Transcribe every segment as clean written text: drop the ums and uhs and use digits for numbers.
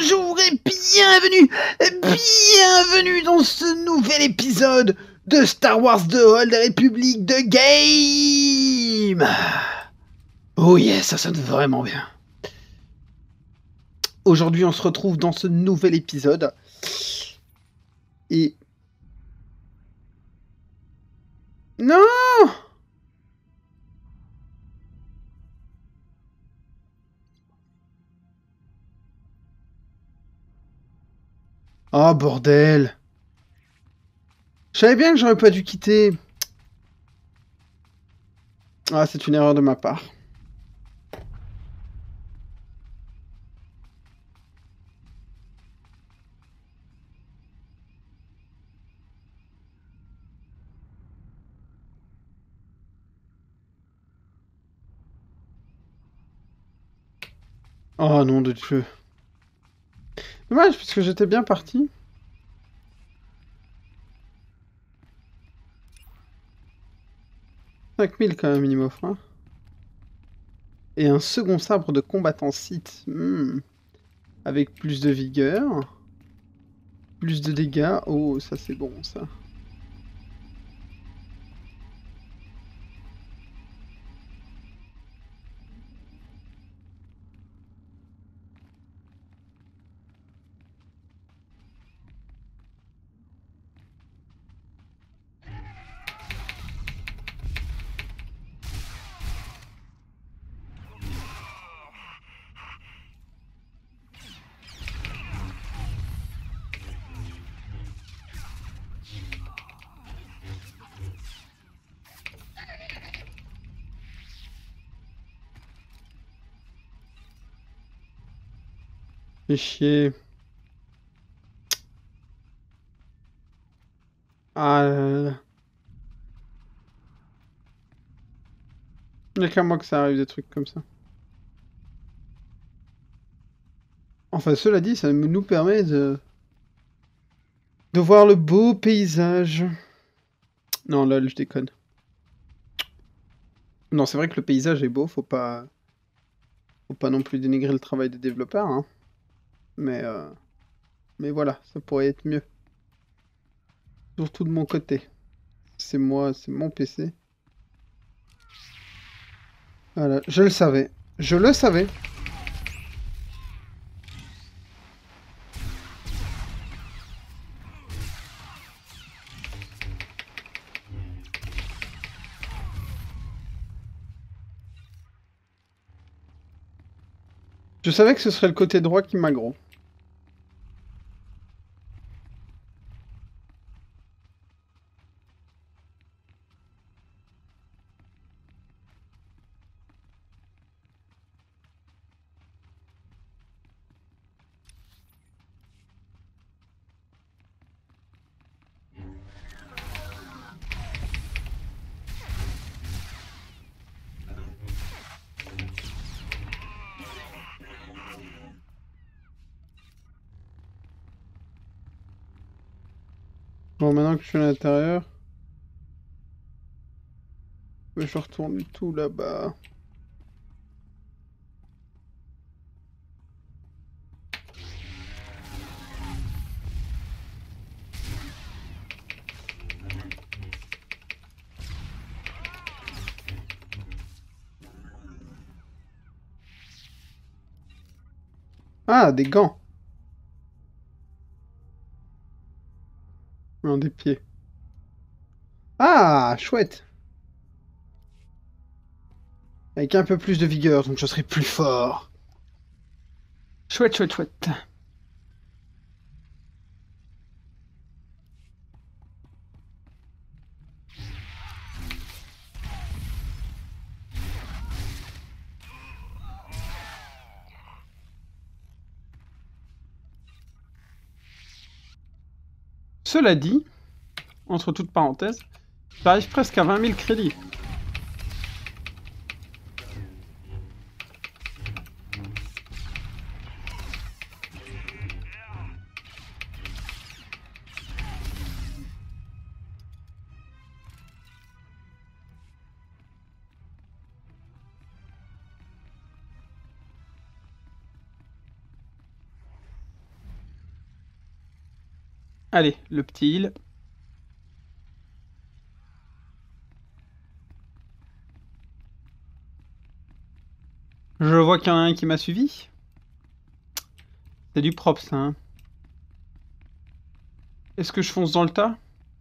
Bonjour et bienvenue dans ce nouvel épisode de Star Wars The Old Republic de Game. Oh yes, ça sonne vraiment bien. Aujourd'hui, on se retrouve dans ce nouvel épisode. Et... Non! Oh bordel! Je savais bien que j'aurais pas dû quitter. Ah, c'est une erreur de ma part. Oh nom de Dieu. Dommage, parce que j'étais bien parti. « 5000 quand même, il m'offre. Hein. Et un second sabre de combattant Sith. Avec plus de vigueur. Plus de dégâts. Oh, ça c'est bon, ça. Fais chier. Ah là là. Il n'y a qu'à moi que ça arrive des trucs comme ça. Enfin, cela dit, ça nous permet de voir le beau paysage. Non, lol, je déconne. Non, c'est vrai que le paysage est beau, faut pas non plus dénigrer le travail des développeurs, hein. Mais voilà, ça pourrait être mieux. Surtout de mon côté. C'est moi, c'est mon PC. Voilà, je le savais. Je le savais. Je savais que ce serait le côté droit qui m'aggro. Bon, maintenant que je suis à l'intérieur, je retourne tout là-bas. Ah, des gants. Non, des pieds. Ah, chouette. Avec un peu plus de vigueur, donc je serai plus fort. Chouette, chouette, chouette. Cela dit, entre toutes parenthèses, j'arrive presque à 20 000 crédits. Allez, le petit heal. Je vois qu'il y en a un qui m'a suivi. C'est du propre, ça. Hein. Est-ce que je fonce dans le tas?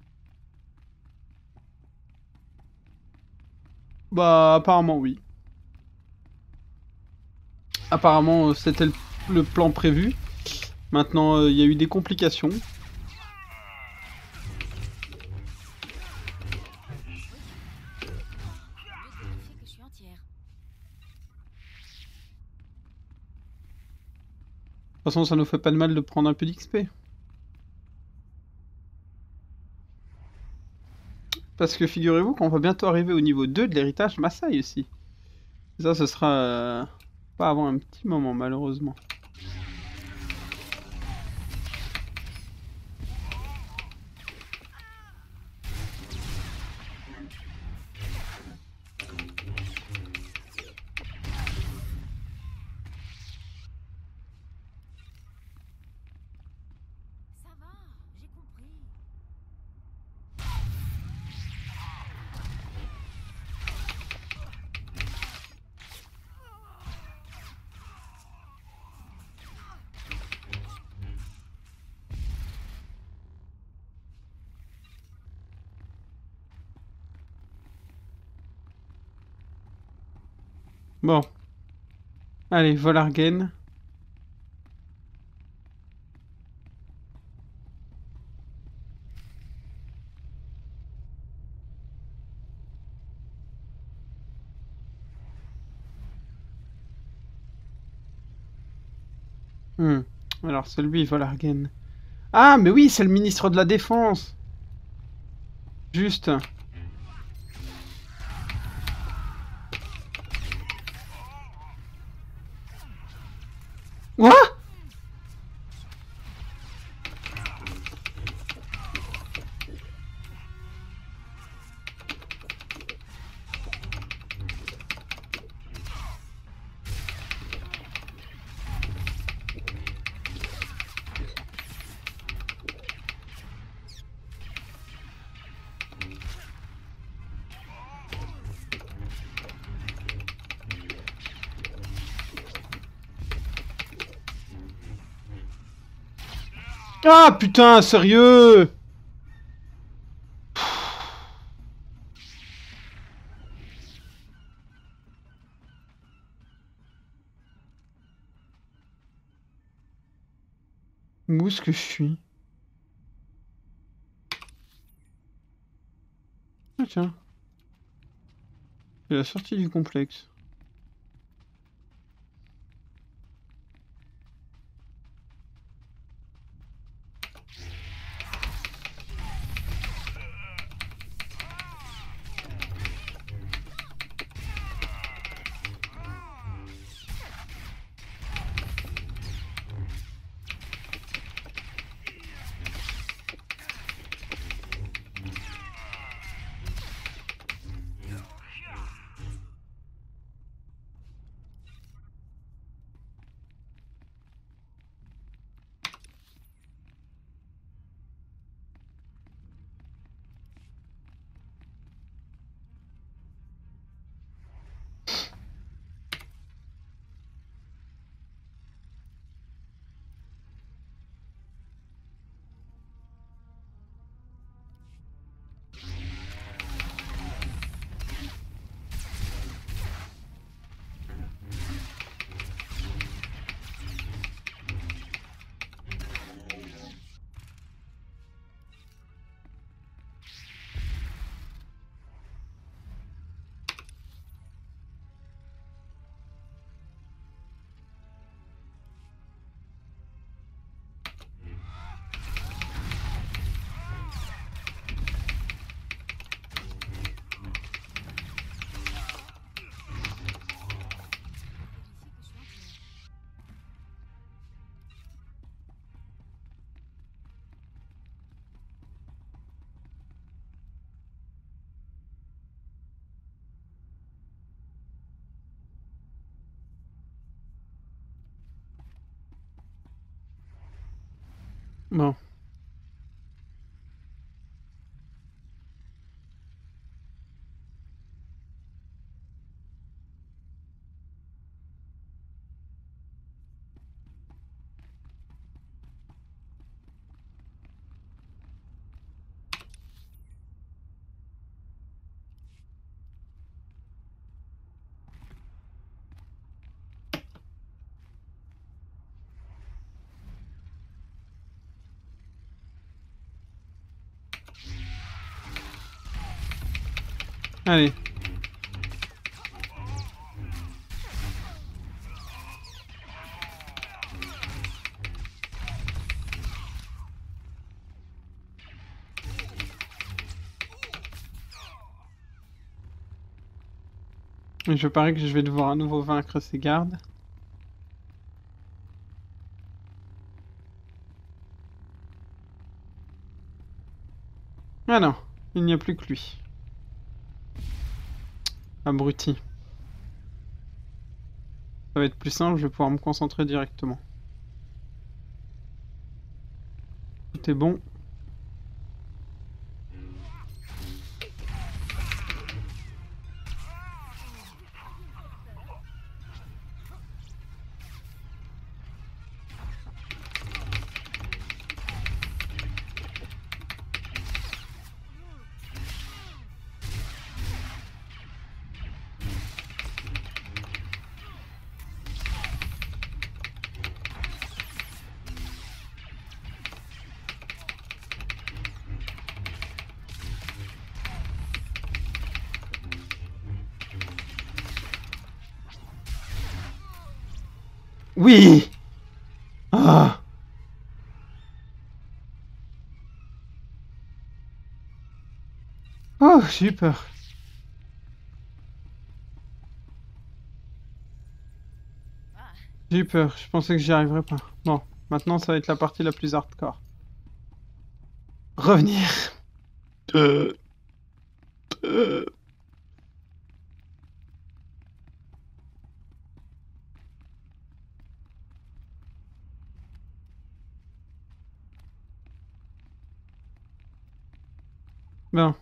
Bah, apparemment, oui. Apparemment, c'était le plan prévu. Maintenant, il y a eu des complications. De toute façon, ça nous fait pas de mal de prendre un peu d'XP. Parce que figurez-vous qu'on va bientôt arriver au niveau 2 de l'héritage Maasai aussi. Et ça, ce sera pas avant un petit moment, malheureusement. Bon. Allez, Volargen. Alors, c'est lui, Volargen. Ah, mais oui, c'est le ministre de la Défense. Juste. Quoi? Ah, putain, sérieux? Où est-ce que je suis? Ah, tiens. C'est la sortie du complexe. Bon. Allez. Et je parie que je vais devoir à nouveau vaincre ces gardes. Ah non, il n'y a plus que lui. Abruti. Ça va être plus simple, je vais pouvoir me concentrer directement. Tout est bon. Oui! Ah! Oh, j'ai eu peur. J'ai eu peur, je pensais que j'y arriverais pas. Bon, maintenant ça va être la partie la plus hardcore. Revenir. Euh. Bon.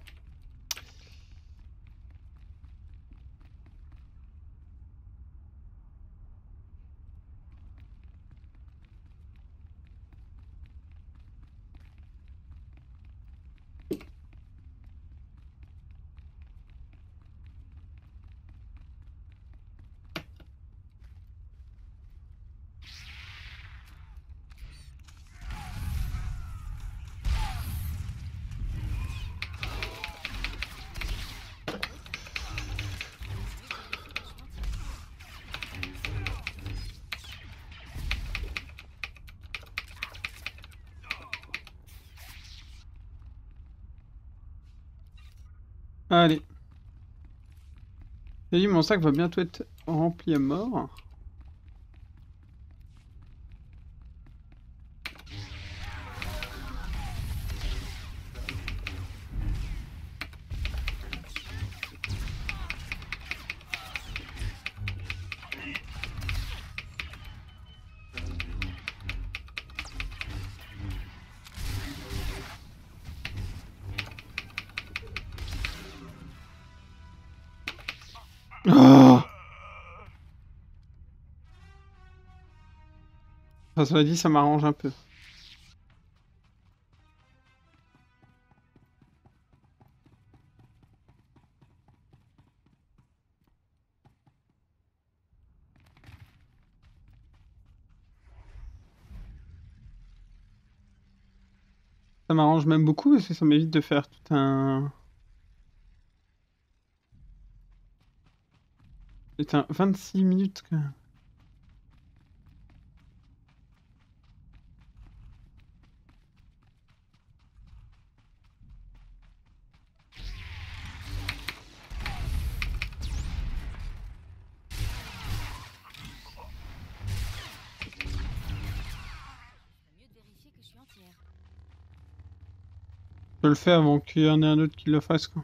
Allez. J'ai dit, mon sac va bientôt être rempli à mort. Oh! Enfin, cela dit, ça m'arrange un peu. Ça m'arrange même beaucoup parce que ça m'évite de faire tout un... C'est un 26 minutes quand même. Je le fais avant qu'il y en ait un autre qui le fasse, quoi.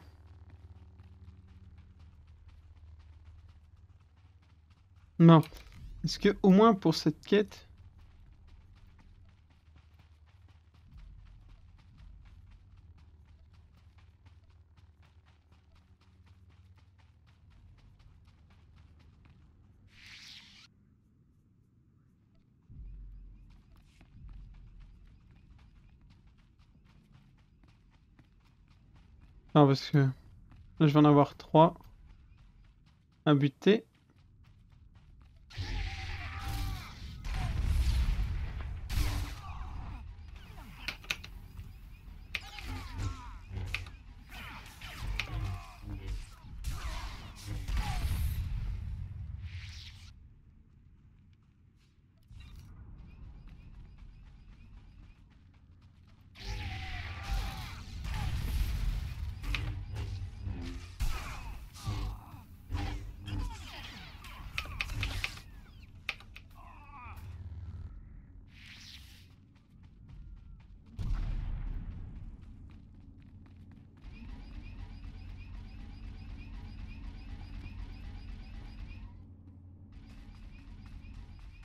Non. Est-ce que, au moins pour cette quête... Non, parce que... Là, je vais en avoir 3 à buter.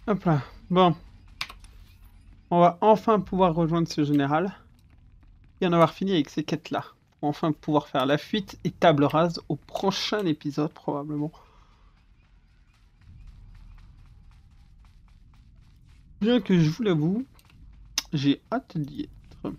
Hop là. Bon. On va enfin pouvoir rejoindre ce général. Et en avoir fini avec ces quêtes-là. Enfin pouvoir faire la fuite et table rase au prochain épisode probablement. Bien que je vous l'avoue, j'ai hâte d'y être.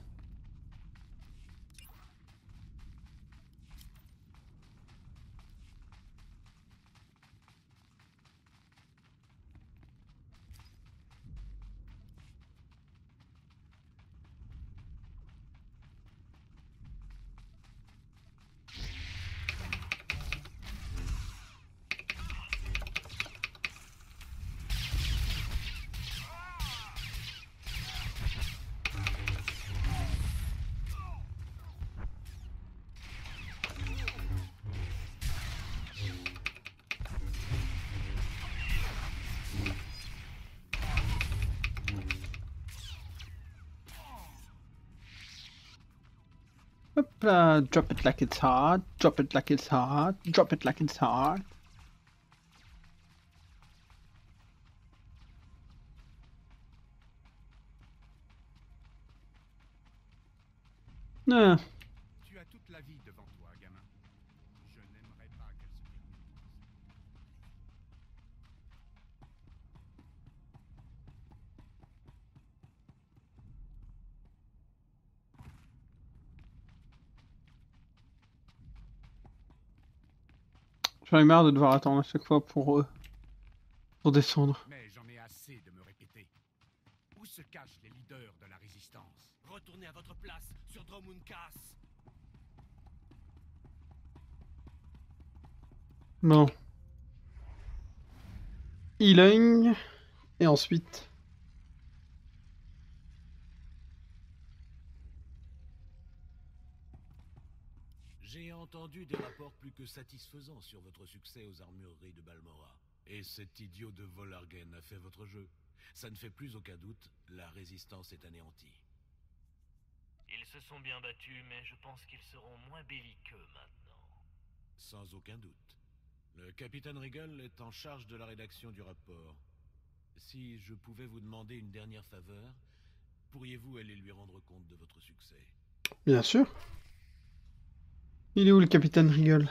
Hop là, drop it like it's hot, drop it like it's hot, drop it like it's hot. Ah. Tu as toute la vie devant toi, gamin. Je n'aimerais pas qu'elle se termine. J'en ai marre de devoir attendre à chaque fois pour descendre. Mais j'en ai assez de me répéter. Où se cachent les leaders de la résistance? Retournez à votre place sur Dromunkas. Bon. Healing. Et ensuite... J'ai entendu des rapports plus que satisfaisants sur votre succès aux armureries de Balmora. Et cet idiot de Volargen a fait votre jeu. Ça ne fait plus aucun doute, la résistance est anéantie. Ils se sont bien battus, mais je pense qu'ils seront moins belliqueux maintenant. Sans aucun doute. Le capitaine Regal est en charge de la rédaction du rapport. Si je pouvais vous demander une dernière faveur, pourriez-vous aller lui rendre compte de votre succès? Bien sûr. Il est où le capitaine Rigole?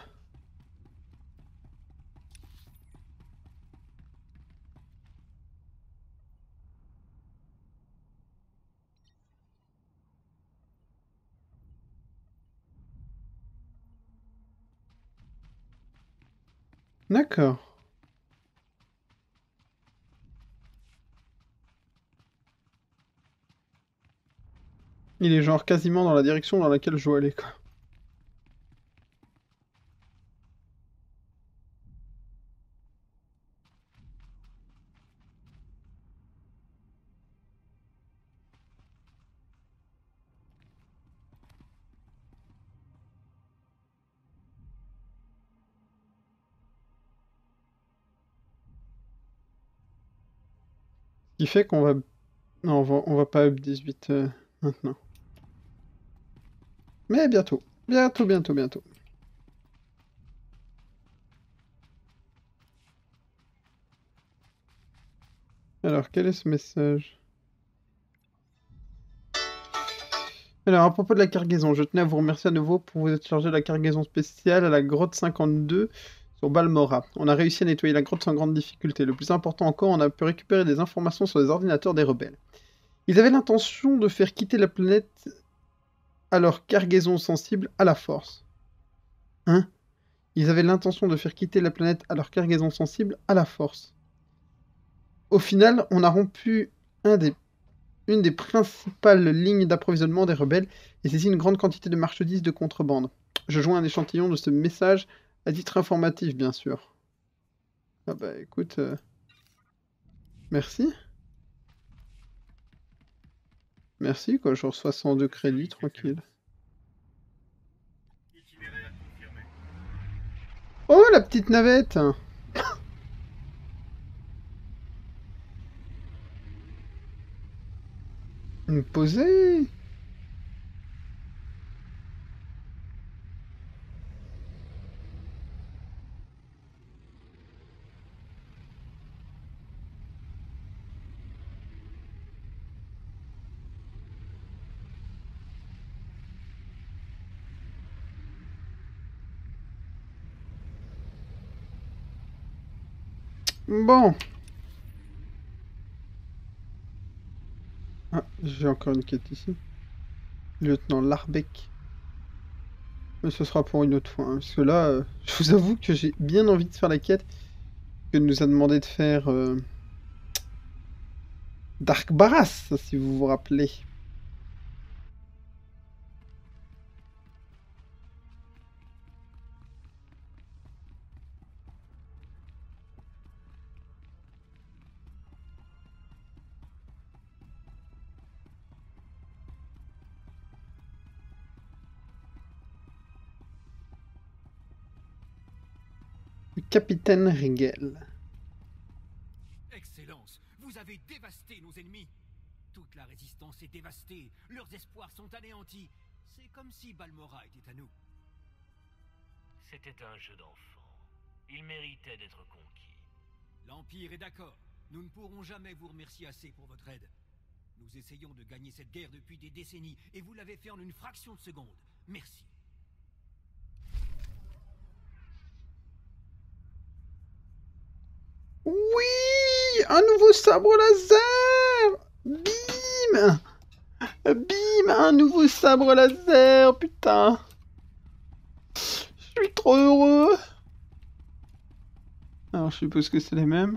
D'accord. Il est genre quasiment dans la direction dans laquelle je dois aller, quoi. Ce qui fait qu'on va... Non, on va pas up 18 maintenant. Mais bientôt. Bientôt, bientôt, bientôt. Alors, quel est ce message? Alors, à propos de la cargaison, je tenais à vous remercier à nouveau pour vous être chargé de la cargaison spéciale à la grotte 52 sur Balmora. On a réussi à nettoyer la grotte sans grande difficulté. Le plus important encore, on a pu récupérer des informations sur les ordinateurs des rebelles. Ils avaient l'intention de faire quitter la planète à leur cargaison sensible à la force. Hein? Ils avaient l'intention de faire quitter la planète à leur cargaison sensible à la force. Au final, on a rompu une des principales lignes d'approvisionnement des rebelles, et saisit une grande quantité de marchandises de contrebande. Je joins un échantillon de ce message à titre informatif, bien sûr. Ah bah écoute... Merci. Merci, quoi, je reçois 102 crédits, tranquille. Itinéraire confirmé. Oh, la petite navette! Une posée! Bon. Ah, j'ai encore une quête ici. Lieutenant Larbec. Mais ce sera pour une autre fois, hein, parce que là, je vous avoue que j'ai bien envie de faire la quête que nous a demandé de faire Dark Barras, si vous vous rappelez. Le capitaine Rigel. Excellence, vous avez dévasté nos ennemis. Toute la résistance est dévastée, leurs espoirs sont anéantis. C'est comme si Balmora était à nous. C'était un jeu d'enfant. Il méritait d'être conquis. L'Empire est d'accord. Nous ne pourrons jamais vous remercier assez pour votre aide. Nous essayons de gagner cette guerre depuis des décennies, et vous l'avez fait en une fraction de seconde. Merci. Oui, un nouveau sabre laser. Bim. Bim, un nouveau sabre laser, putain. Je suis trop heureux. Alors, je suppose que c'est les mêmes.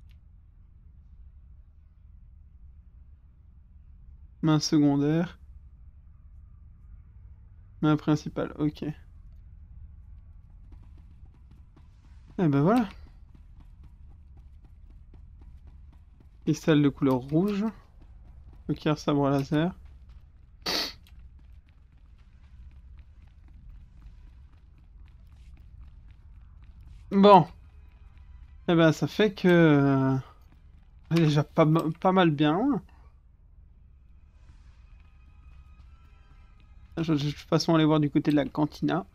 Main secondaire. Main principale, ok. Et ben voilà. Cristal de couleur rouge. Poker sabre laser. Bon. Eh ben ça fait que... on est déjà pas mal bien loin. Je vais de toute façon aller voir du côté de la cantina.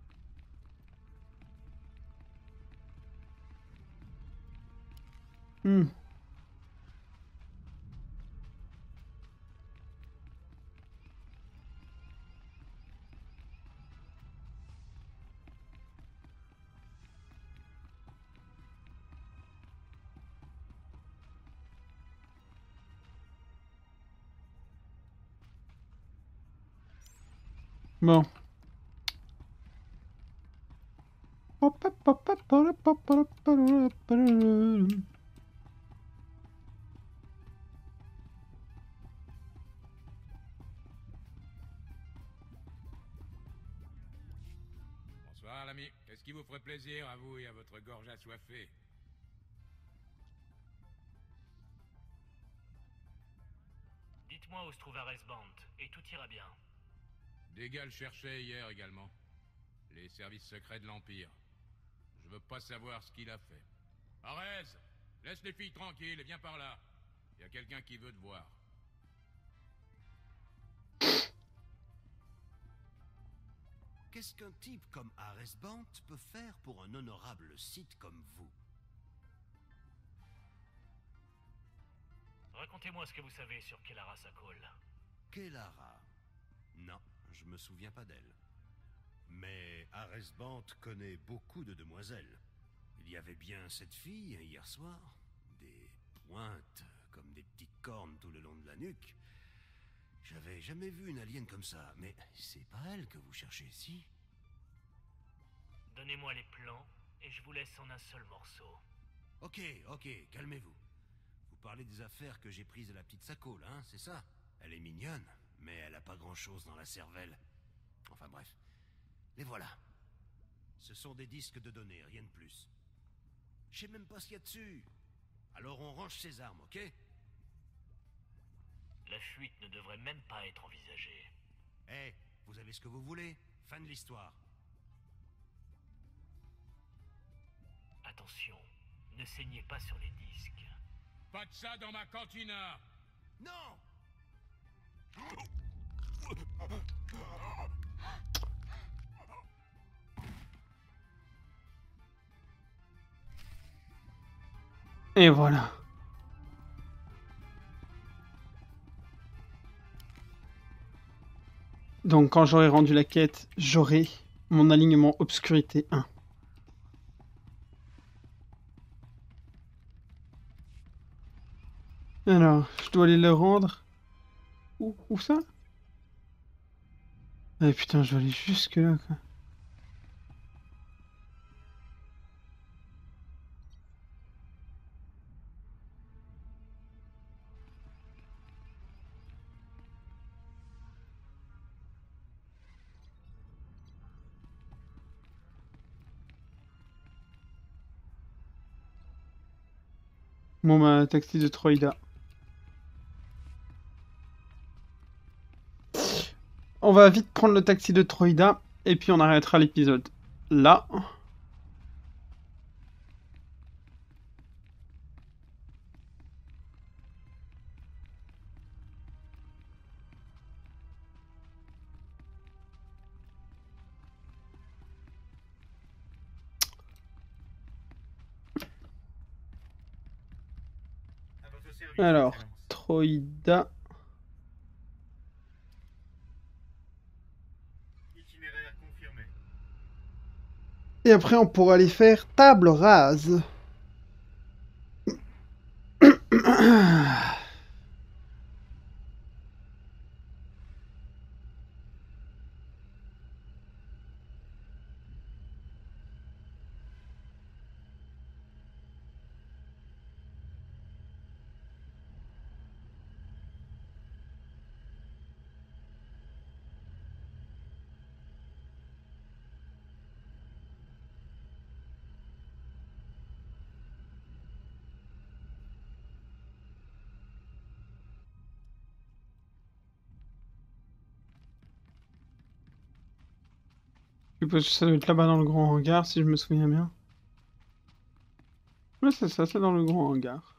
Bon. Bonsoir, l'ami. Qu'est-ce qui vous ferait plaisir à vous et à votre gorge assoiffée? Dites-moi où se trouve Aresbant, et tout ira bien. Dégâts le cherchait hier également. Les services secrets de l'Empire. Je veux pas savoir ce qu'il a fait. Arez, laisse les filles tranquilles et viens par là. Y a quelqu'un qui veut te voir. Qu'est-ce qu'un type comme Aresbant peut faire pour un honorable site comme vous? Racontez-moi ce que vous savez sur Kelara Sakol. Kelara? Non, je me souviens pas d'elle. Mais Aresbant connaît beaucoup de demoiselles. Il y avait bien cette fille hier soir. Des pointes comme des petites cornes tout le long de la nuque. J'avais jamais vu une alien comme ça, mais c'est pas elle que vous cherchez, si? Donnez-moi les plans, et je vous laisse en un seul morceau. Ok, calmez-vous. Vous parlez des affaires que j'ai prises de la petite Sakol, hein, c'est ça? Elle est mignonne, mais elle a pas grand-chose dans la cervelle. Enfin bref, les voilà. Ce sont des disques de données, rien de plus. Je sais même pas ce qu'il y a dessus. Alors on range ses armes, ok? La fuite ne devrait même pas être envisagée. Eh, vous avez ce que vous voulez. Fin de l'histoire. Attention, ne saignez pas sur les disques. Pas de ça dans ma cantina! Non! Et voilà. Donc quand j'aurai rendu la quête, j'aurai mon alignement obscurité 1. Alors, je dois aller le rendre. Où ça? Ah putain, je dois aller jusque là, quoi. Bon bah, taxi de Troïda. On va vite prendre le taxi de Troïda, et puis on arrêtera l'épisode. Là. Alors, Troïda. Itinéraire confirmé. Et après, on pourra aller faire table rase. Je suppose que ça doit être là-bas dans le grand hangar, si je me souviens bien. Ouais, c'est ça, c'est dans le grand hangar.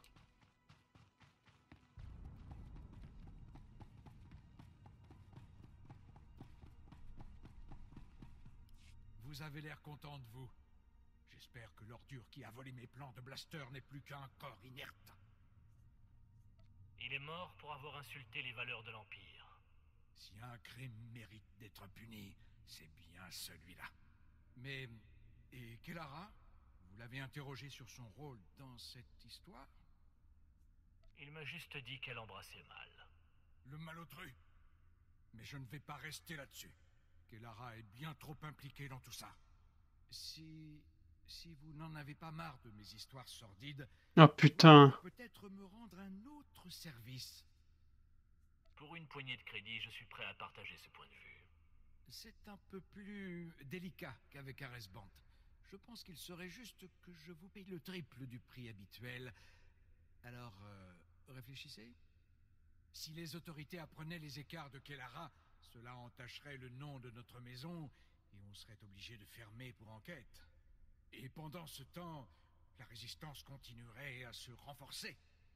Vous avez l'air content de vous. J'espère que l'ordure qui a volé mes plans de blaster n'est plus qu'un corps inerte. Il est mort pour avoir insulté les valeurs de l'Empire. Si un crime mérite d'être puni, c'est bien celui-là. Mais... et Kellara? Vous l'avez interrogé sur son rôle dans cette histoire? Il m'a juste dit qu'elle embrassait mal. Le malotru. Mais je ne vais pas rester là-dessus. Kellara est bien trop impliquée dans tout ça. Si vous n'en avez pas marre de mes histoires sordides... Oh putain. Peut-être me rendre un autre service. Pour une poignée de crédit, je suis prêt à partager ce point de vue. C'est un peu plus délicat qu'avec Aresbant. Je pense qu'il serait juste que je vous paye le triple du prix habituel. Alors, réfléchissez. Si les autorités apprenaient les écarts de Kellara, cela entacherait le nom de notre maison et on serait obligé de fermer pour enquête. Et pendant ce temps, la résistance continuerait à se renforcer.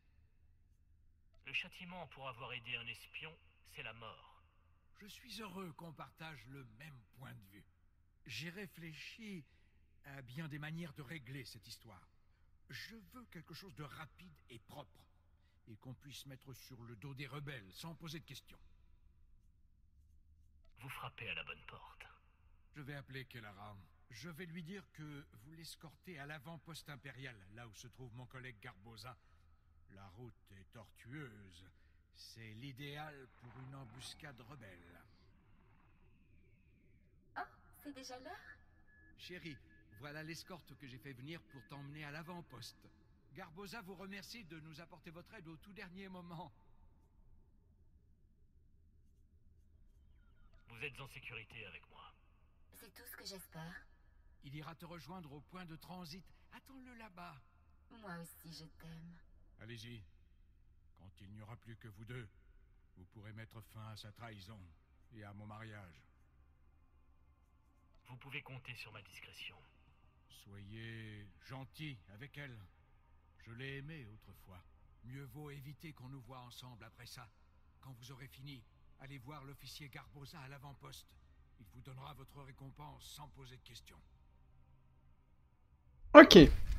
Le châtiment pour avoir aidé un espion, c'est la mort. Je suis heureux qu'on partage le même point de vue. J'ai réfléchi à bien des manières de régler cette histoire. Je veux quelque chose de rapide et propre, et qu'on puisse mettre sur le dos des rebelles sans poser de questions. Vous frappez à la bonne porte. Je vais appeler Kellara. Je vais lui dire que vous l'escortez à l'avant-poste impérial, là où se trouve mon collègue Garbosa. La route est tortueuse. C'est l'idéal pour une embuscade rebelle. Oh, c'est déjà l'heure? Chérie, voilà l'escorte que j'ai fait venir pour t'emmener à l'avant-poste. Garbosa vous remercie de nous apporter votre aide au tout dernier moment. Vous êtes en sécurité avec moi. C'est tout ce que j'espère. Il ira te rejoindre au point de transit. Attends-le là-bas. Moi aussi, je t'aime. Allez-y. Quand il n'y aura plus que vous deux, vous pourrez mettre fin à sa trahison et à mon mariage. Vous pouvez compter sur ma discrétion. Soyez gentil avec elle. Je l'ai aimée autrefois. Mieux vaut éviter qu'on nous voie ensemble après ça. Quand vous aurez fini, allez voir l'officier Garbosa à l'avant-poste. Il vous donnera votre récompense sans poser de questions. Ok.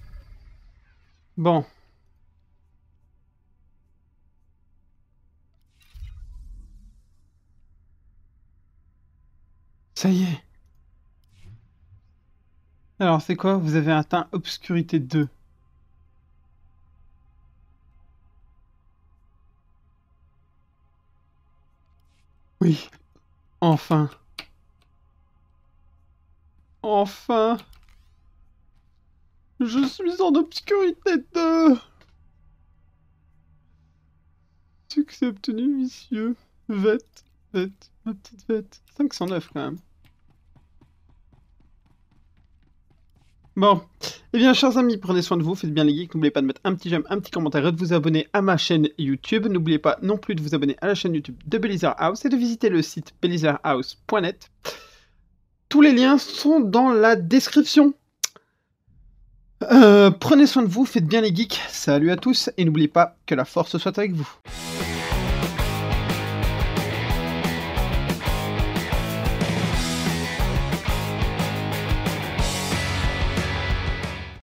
Bon. Ça y est. Alors, c'est quoi? Vous avez atteint Obscurité 2. Oui. Enfin. Enfin. Je suis en obscurité 2. Succès obtenu, vicieux. Vette. Vette. Ma petite Vette. 509 quand même. Bon, eh bien chers amis, prenez soin de vous, faites bien les geeks, n'oubliez pas de mettre un petit j'aime, un petit commentaire et de vous abonner à ma chaîne YouTube. N'oubliez pas non plus de vous abonner à la chaîne YouTube de Belizar House et de visiter le site belizarhouse.net. Tous les liens sont dans la description. Prenez soin de vous, faites bien les geeks, salut à tous et n'oubliez pas que la force soit avec vous.